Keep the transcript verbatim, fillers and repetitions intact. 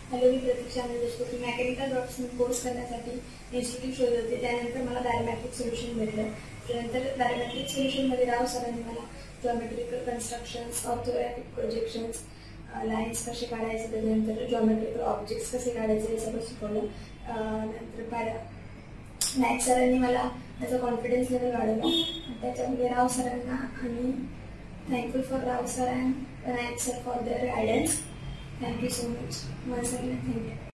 Hello, मी Pratiksha Deshmukh. Mechanical draftsman course करण्यासाठी institute शोधत होते. त्यानंतर मला पॅरामेट्रिक सोल्युशन भेटलं. त्यानंतर पॅरामेट्रिक सोल्युशनमध्ये राव सरांनी मला geometrical constructions, orthographic projections, lines कसे काढायचे, त्याच्यानंतर जॉमेट्रिकल ऑब्जेक्ट्स कसे काढायचे हे सगळं शिकवलं. नंतर पॅरा नाईक सरांनी मला त्याचा कॉन्फिडन्स लेवल वाढवला. त्याच्यामध्ये राव सरांना आणि thank you for Rao sir and Naik sir for their guidance. Thank you so much. Once again, thank you.